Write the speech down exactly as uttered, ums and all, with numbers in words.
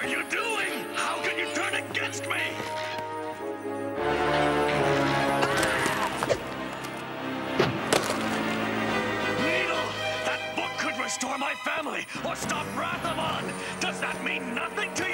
are you doing? How can you turn against me? Needle, that book could restore my family or stop Rathamon. Does that mean nothing to you?